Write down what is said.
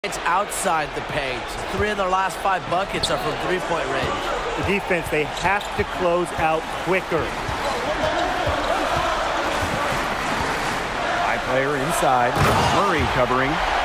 It's outside the paint. 3 of their last 5 buckets are from three-point range. The defense, they have to close out quicker. High player inside. Murray covering.